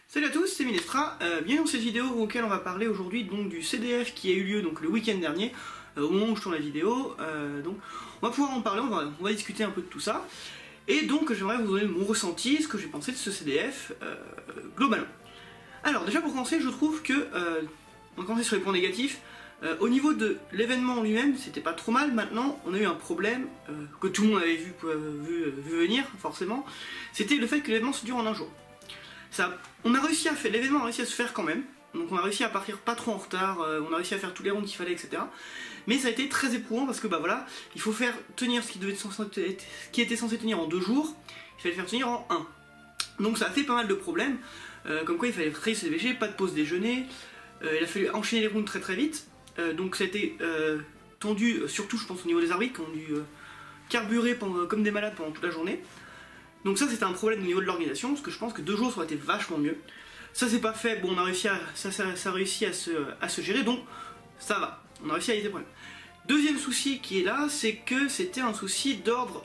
Salut à tous, c'est Minestra, bienvenue dans cette vidéo auquel on va parler aujourd'hui donc du CDF qui a eu lieu donc le week-end dernier, au moment où je tourne la vidéo, donc on va pouvoir en parler, on va discuter un peu de tout ça, et donc j'aimerais vous donner mon ressenti, ce que j'ai pensé de ce CDF, globalement. Alors déjà pour commencer, je trouve que, on va commencer sur les points négatifs, au niveau de l'événement en lui-même, c'était pas trop mal. Maintenant, on a eu un problème que tout le monde avait vu venir, forcément, c'était le fait que l'événement se dure en un jour. On a réussi à faire, l'événement a réussi à se faire quand même, donc on a réussi à partir pas trop en retard, on a réussi à faire tous les rondes qu'il fallait, etc. Mais ça a été très éprouvant parce que bah voilà, il faut faire tenir ce qui était censé tenir en 2 jours, il fallait le faire tenir en 1. Donc ça a fait pas mal de problèmes, comme quoi il fallait très se dépêcher, pas de pause déjeuner, il a fallu enchaîner les rounds très très vite, donc ça a été tendu, surtout je pense au niveau des arbitres qui ont dû carburer comme des malades pendant toute la journée. Donc ça c'était un problème au niveau de l'organisation, parce que je pense que 2 jours ça aurait été vachement mieux. Ça c'est pas fait, bon on a réussi ça a réussi à se gérer, donc ça va, on a réussi à éviter le problème. Deuxième souci qui est là, c'est que c'était un souci d'ordre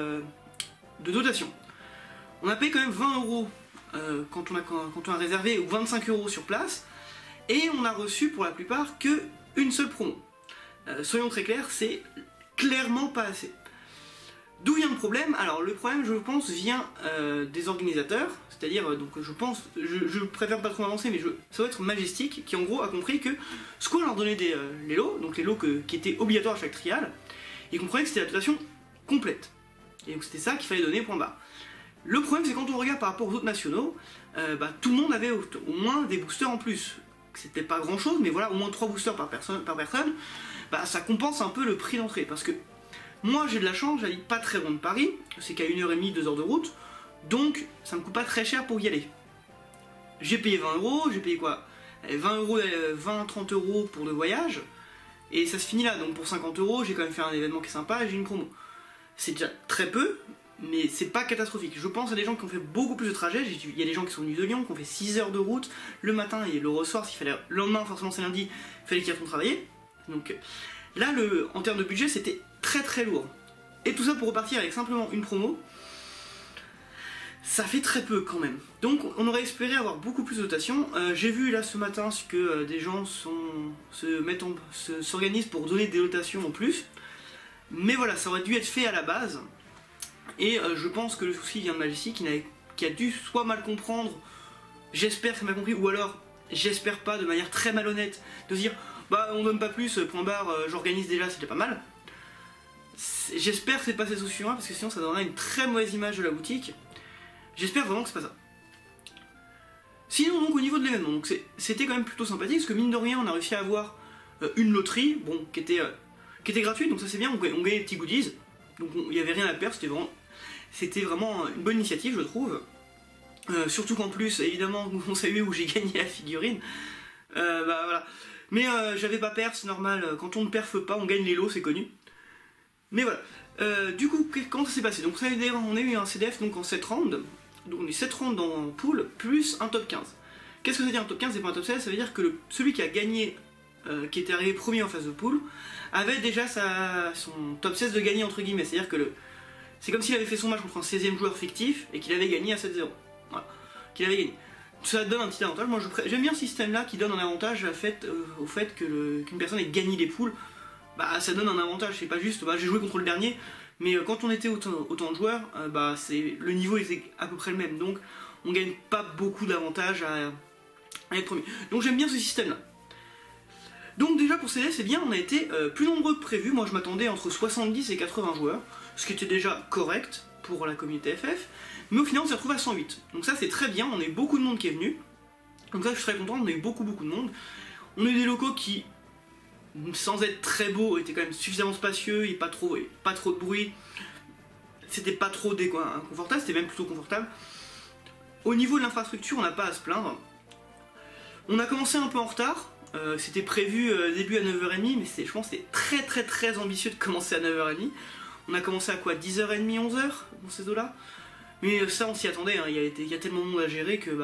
de dotation. On a payé quand même 20 € quand on a réservé, ou 25 € sur place, et on a reçu pour la plupart que une seule promo. Soyons très clairs, c'est clairement pas assez. D'où vient le problème? Alors le problème je pense vient des organisateurs, c'est-à-dire donc je préfère pas trop m'avancer mais ça doit être Majestic qui en gros a compris que ce qu'on leur donnait les lots, donc les lots qui étaient obligatoires à chaque trial, ils comprenaient que c'était la dotation complète. Et donc c'était ça qu'il fallait donner point barre. Le problème c'est quand on regarde par rapport aux autres nationaux, tout le monde avait au moins des boosters en plus. C'était pas grand chose mais voilà, au moins 3 boosters par personne, ça compense un peu le prix d'entrée parce que moi j'ai de la chance, j'habite pas très loin de Paris, c'est qu'à 1h30, 2 heures de route, donc ça me coûte pas très cher pour y aller. J'ai payé 20 €, j'ai payé quoi 20-30 € pour le voyage, et ça se finit là, donc pour 50 € j'ai quand même fait un événement qui est sympa et j'ai une promo. C'est déjà très peu, mais c'est pas catastrophique. Je pense à des gens qui ont fait beaucoup plus de trajets, il y a des gens qui sont venus de Lyon, qui ont fait 6 heures de route, le matin et le ressoir, s'il fallait, le lendemain forcément c'est lundi, il fallait qu'ils retournent travailler, donc là en termes de budget c'était très lourd. Et tout ça pour repartir avec simplement une promo, ça fait très peu quand même. Donc on aurait espéré avoir beaucoup plus de dotation. J'ai vu là ce matin que des gens s'organisent pour donner des dotations en plus. Mais voilà, ça aurait dû être fait à la base. Et je pense que le souci vient de Majestic qui a dû soit mal comprendre, j'espère qu'il m'a compris, ou alors j'espère pas, de manière très malhonnête, de se dire bah on donne pas plus, point barre, j'organise déjà, c'était pas mal. J'espère que c'est pas cette solution là parce que sinon ça donnera une très mauvaise image de la boutique. J'espère vraiment que c'est pas ça. Sinon donc au niveau de l'événement, c'était quand même plutôt sympathique parce que mine de rien on a réussi à avoir une loterie, bon, qui était gratuite, donc ça c'est bien, on gagnait des petits goodies, donc il n'y avait rien à perdre, c'était vraiment une bonne initiative je trouve. Surtout qu'en plus évidemment on savait où j'ai gagné la figurine, voilà. Mais j'avais pas perf, c'est normal, quand on ne perfe pas on gagne les lots, c'est connu. Mais voilà, du coup, comment ça s'est passé? Donc on a eu un CDF donc en 7 rounds, donc on a eu 7 rounds en pool, plus un top 15. Qu'est-ce que ça veut dire un top 15 et pas un top 16? Ça veut dire que celui qui a gagné, qui était arrivé premier en phase de pool, avait déjà son top 16 de gagné entre guillemets, c'est-à-dire que c'est comme s'il avait fait son match contre un 16ème joueur fictif et qu'il avait gagné à 7-0. Voilà, qu'il avait gagné. Ça donne un petit avantage, moi j'aime bien ce système là qui donne un avantage au fait qu'une personne ait gagné les pools. Ça donne un avantage, c'est pas juste, j'ai joué contre le dernier, mais quand on était autant de joueurs, le niveau était à peu près le même, donc on gagne pas beaucoup d'avantages à être premier. Donc j'aime bien ce système là. Donc déjà pour CDF c'est bien, on a été plus nombreux que prévu, moi je m'attendais entre 70 et 80 joueurs, ce qui était déjà correct pour la communauté FF, mais au final on s'est retrouvé à 108, donc ça c'est très bien, on a eu beaucoup de monde qui est venu, donc ça je suis très content, on a eu beaucoup de monde, on a eu des locaux qui, sans être très beau, était quand même suffisamment spacieux, il n'y a pas trop de bruit, c'était pas trop inconfortable, c'était même plutôt confortable. Au niveau de l'infrastructure, on n'a pas à se plaindre. On a commencé un peu en retard, c'était prévu début à 9h30, mais je pense que c'était très ambitieux de commencer à 9h30. On a commencé à quoi, 10h30, 11h, dans ces eaux-là. Mais ça on s'y attendait, hein. Il y a tellement de monde à gérer que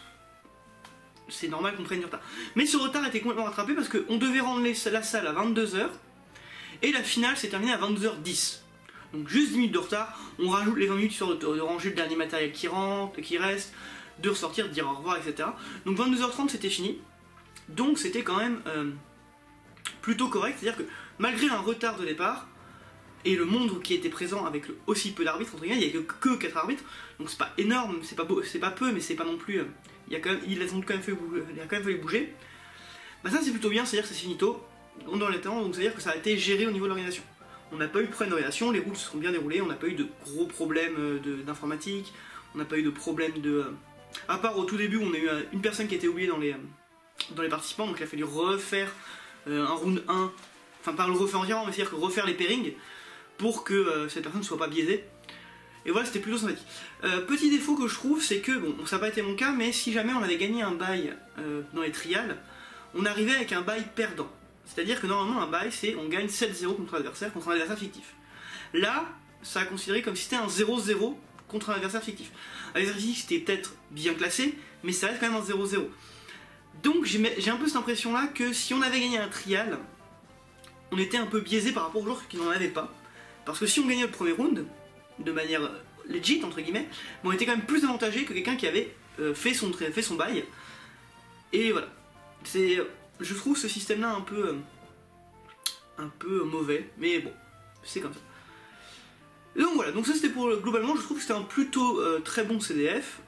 c'est normal qu'on prenne du retard. Mais ce retard était complètement rattrapé parce qu'on devait rendre la salle à 22h et la finale s'est terminée à 22h10. Donc juste 10 minutes de retard, on rajoute les 20 minutes histoire de ranger le dernier matériel qui reste, de ressortir, de dire au revoir, etc. Donc 22h30 c'était fini, donc c'était quand même plutôt correct, c'est-à-dire que malgré un retard de départ, et le monde qui était présent avec aussi peu d'arbitres, entre guillemets, il n'y a que 4 arbitres, donc c'est pas énorme, c'est pas peu, mais c'est pas non plus... il a quand même, il a quand même fallu bouger. Bah ça c'est plutôt bien, c'est-à-dire que c'est finito, dans les temps, donc c'est-à-dire que ça a été géré au niveau de l'organisation. On n'a pas eu de problème d'organisation, les routes se sont bien déroulées, on n'a pas eu de gros problèmes d'informatique, on n'a pas eu de problème de... À part au tout début, on a eu une personne qui a été oubliée dans les participants, donc il a fallu refaire un round 1, enfin pas le refaire entièrement, mais c'est-à-dire que refaire les pairings, pour que cette personne ne soit pas biaisée. Et voilà, c'était plutôt sympathique. Petit défaut que je trouve, c'est que, bon, ça n'a pas été mon cas, mais si jamais on avait gagné un bail dans les trials, on arrivait avec un bail perdant. C'est-à-dire que normalement, un bail, c'est on gagne 7-0 contre un adversaire fictif. Là, ça a considéré comme si c'était un 0-0 contre un adversaire fictif. L'adversaire fictif, c'était peut-être bien classé, mais ça reste quand même un 0-0. Donc j'ai un peu cette impression-là que si on avait gagné un trial, on était un peu biaisé par rapport aux joueurs qui n'en avaient pas. Parce que si on gagnait le premier round, de manière legit, entre guillemets, on était quand même plus avantagé que quelqu'un qui avait fait son bail. Et voilà. Je trouve ce système-là un peu mauvais, mais bon, c'est comme ça. Donc voilà, donc ça c'était pour globalement, je trouve que c'était un plutôt très bon CDF.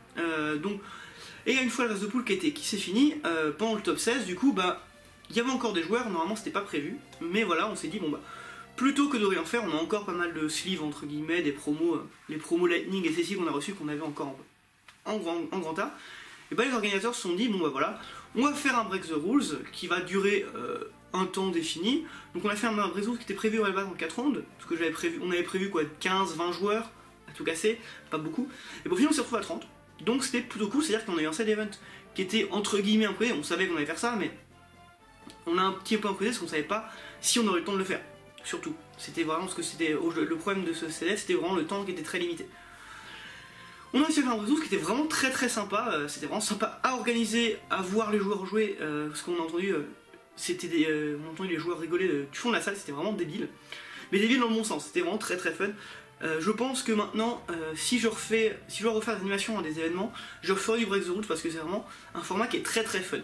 Et une fois le reste de poule qui s'est fini, pendant le top 16, du coup, bah, il y avait encore des joueurs, normalement c'était pas prévu, mais voilà, on s'est dit, bon bah, plutôt que de rien faire, on a encore pas mal de sleeves, entre guillemets, des promos, les promos Lightning et ceci qu'on a reçus, qu'on avait encore en grand tas. Et bah les organisateurs se sont dit, bon bah voilà, on va faire un Break the Rules qui va durer un temps défini. Donc on a fait un Break the Rules qui était prévu à la base en 4 rondes, parce que on avait prévu quoi, 15-20 joueurs à tout casser, pas beaucoup. Et bon, finalement on s'est retrouvé à 30, donc c'était plutôt cool, c'est-à-dire qu'on a eu un side event qui était entre guillemets imposé, on savait qu'on allait faire ça, mais on a un petit peu imposé parce qu'on savait pas si on aurait le temps de le faire. Surtout, c'était vraiment ce que c'était le problème de ce CDF, c'était vraiment le temps qui était très limité. On a réussi à faire un réseau qui était vraiment très sympa, c'était vraiment sympa à organiser, à voir les joueurs jouer, parce qu'on a entendu, on a entendu les joueurs rigoler du fond de la salle, c'était vraiment débile, mais débile dans le bon sens, c'était vraiment très fun. Je pense que maintenant, si je dois refaire des animations à des événements, je referai du Break the Rules parce que c'est vraiment un format qui est très fun.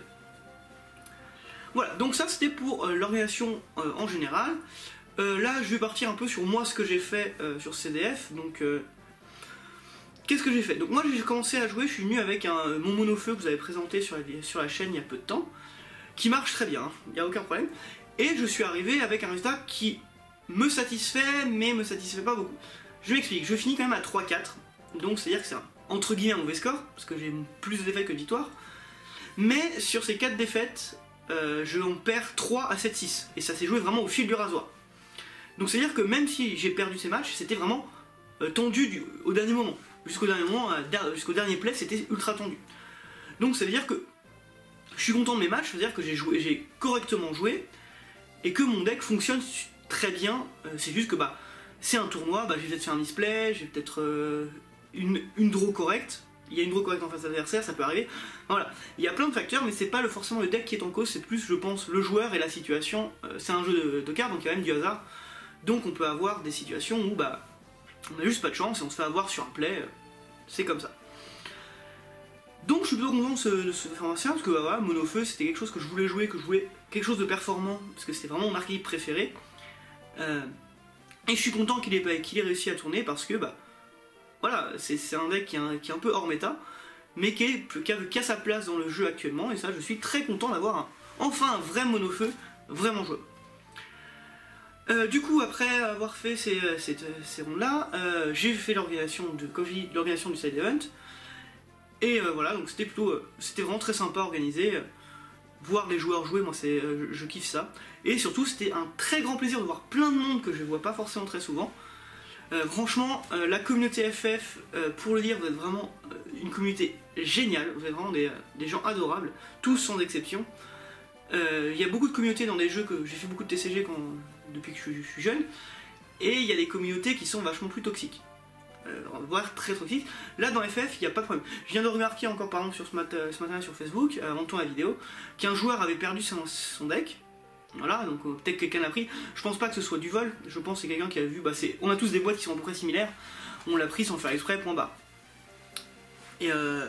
Voilà, donc ça c'était pour l'organisation en général. Là je vais partir un peu sur moi ce que j'ai fait sur CDF, donc qu'est-ce que j'ai fait? Donc moi j'ai commencé à jouer, je suis venu avec mon monofeu que vous avez présenté sur la chaîne il y a peu de temps, qui marche très bien, il n'y a aucun problème, et je suis arrivé avec un résultat qui me satisfait, mais me satisfait pas beaucoup. Je m'explique, je finis quand même à 3-4, donc c'est à dire que c'est entre guillemets un mauvais score, parce que j'ai plus de défaites que de victoires, mais sur ces 4 défaites, je en perds 3 à 7-6, et ça s'est joué vraiment au fil du rasoir. Donc c'est à dire que même si j'ai perdu ces matchs, c'était vraiment tendu au dernier moment. Jusqu'au dernier play, c'était ultra tendu. Donc ça veut dire que je suis content de mes matchs, ça veut dire que j'ai correctement joué, et que mon deck fonctionne très bien. C'est juste que bah c'est un tournoi, bah, j'ai peut-être fait un misplay, j'ai peut-être une draw correcte. Il y a une draw correcte en face d'adversaire, ça peut arriver. Voilà, il y a plein de facteurs, mais c'est pas forcément le deck qui est en cause, c'est plus, je pense, le joueur et la situation. C'est un jeu de cartes, donc il y a quand même du hasard. Donc on peut avoir des situations où bah on a juste pas de chance et on se fait avoir sur un play, c'est comme ça. Donc je suis plutôt content de ce formation parce que bah, voilà, monofeu c'était quelque chose que je voulais jouer, quelque chose de performant, parce que c'était vraiment mon archétype préféré. Et je suis content qu'il ait réussi à tourner parce que bah voilà, c'est un deck qui est un peu hors méta, mais qui a sa place dans le jeu actuellement, et ça je suis très content d'avoir enfin un vrai monofeu, vraiment jouable. Du coup, après avoir fait ces rondes-là, j'ai fait l'organisation du side event, et voilà, donc c'était vraiment très sympa à organiser, voir les joueurs jouer, moi je kiffe ça, et surtout c'était un très grand plaisir de voir plein de monde que je vois pas forcément très souvent. Franchement, la communauté FF, pour le dire, vous êtes vraiment une communauté géniale, vous êtes vraiment des gens adorables, tous sans exception. Il y a beaucoup de communautés dans des jeux que j'ai fait beaucoup de TCG depuis que je suis jeune, et il y a des communautés qui sont vachement plus toxiques, voire très toxiques. Là dans FF il n'y a pas de problème. Je viens de remarquer encore par exemple ce matin sur Facebook, avant de tourner la vidéo, qu'un joueur avait perdu son deck. Voilà, donc peut-être que quelqu'un l'a pris. Je pense pas que ce soit du vol, je pense que c'est quelqu'un qui a vu, bah on a tous des boîtes qui sont à peu près similaires, on l'a pris sans faire exprès, point barre. Et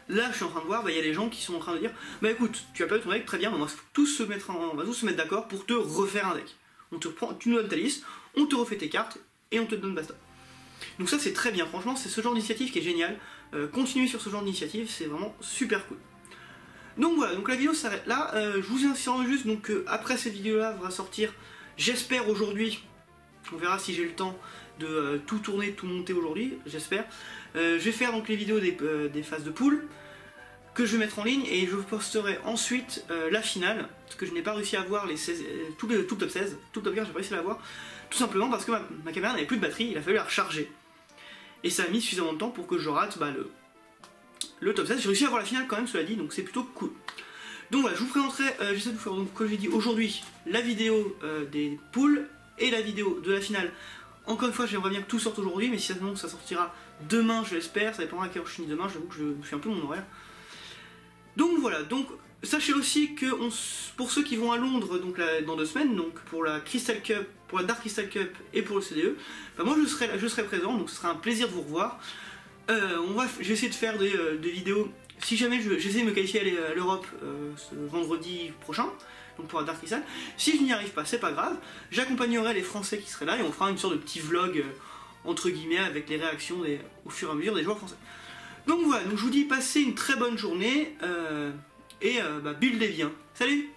là je suis en train de voir, il y a des gens qui sont en train de dire bah écoute, tu as pas eu ton deck, très bien, on va tous se mettre d'accord pour te refaire un deck. Tu nous donnes ta liste, on te refait tes cartes et on te donne basta. Donc ça c'est très bien, franchement c'est ce genre d'initiative qui est génial. Continuez sur ce genre d'initiative, c'est vraiment super cool. Donc voilà, donc la vidéo s'arrête là. Je vous informe juste donc après cette vidéo là va sortir, j'espère aujourd'hui, on verra si j'ai le temps de tout tourner, tout monter aujourd'hui, j'espère. Je vais faire donc les vidéos des phases de poule que je vais mettre en ligne et je posterai ensuite la finale, parce que je n'ai pas réussi à voir tout le top 16, tout le top 15 j'ai pas réussi à l'avoir, tout simplement parce que ma caméra n'avait plus de batterie, il a fallu la recharger. Et ça a mis suffisamment de temps pour que je rate le top 16, j'ai réussi à voir la finale quand même, cela dit, donc c'est plutôt cool. Donc voilà, je vous présenterai, j'essaie de vous faire, donc, comme j'ai dit aujourd'hui, la vidéo des poules et la vidéo de la finale. Encore une fois, j'aimerais bien que tout sorte aujourd'hui, mais si ça sortira demain, je l'espère, ça dépendra à quelle heure je finis demain, j'avoue que je me fais un peu mon horaire. Donc voilà, donc sachez aussi que pour ceux qui vont à Londres donc, dans 2 semaines, donc pour la Crystal Cup, pour la Dark Crystal Cup et pour le CDE, bah, moi je serai présent, donc ce sera un plaisir de vous revoir. Je vais essayer de faire des vidéos, si jamais j'essaie de me qualifier à l'Europe ce vendredi prochain, donc pour la Dark Crystal. Si je n'y arrive pas, c'est pas grave, j'accompagnerai les Français qui seraient là et on fera une sorte de petit vlog entre guillemets avec les réactions au fur et à mesure des joueurs français. Donc voilà, donc je vous dis passez une très bonne journée et buildez bien. Salut!